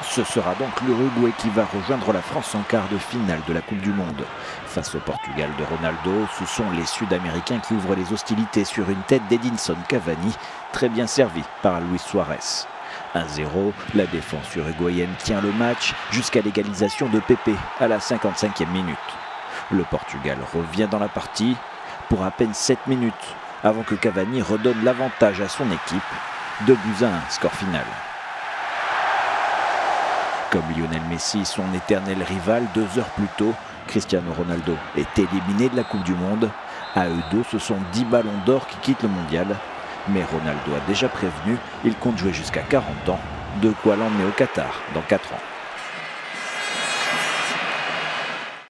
Ce sera donc l'Uruguay qui va rejoindre la France en quart de finale de la Coupe du Monde. Face au Portugal de Ronaldo, ce sont les Sud-Américains qui ouvrent les hostilités sur une tête d'Edinson Cavani, très bien servi par Luis Suarez. 1-0, la défense uruguayenne tient le match jusqu'à l'égalisation de Pepe à la 55e minute. Le Portugal revient dans la partie pour à peine 7 minutes avant que Cavani redonne l'avantage à son équipe. 2-1, score final. Comme Lionel Messi, son éternel rival, 2 heures plus tôt, Cristiano Ronaldo est éliminé de la Coupe du Monde. À eux deux, ce sont 10 ballons d'or qui quittent le mondial. Mais Ronaldo a déjà prévenu, il compte jouer jusqu'à 40 ans, de quoi l'emmener au Qatar dans 4 ans.